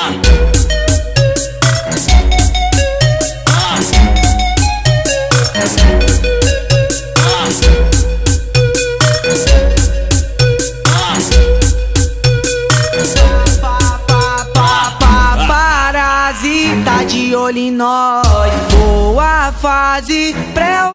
Parasita de olho em nós, boa fase, pré